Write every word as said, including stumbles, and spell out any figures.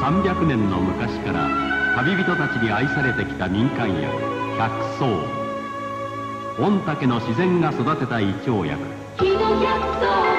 さんびゃくねんの昔から旅人たちに愛されてきた民間薬百草。御嶽の自然が育てた胃腸薬。 木の百草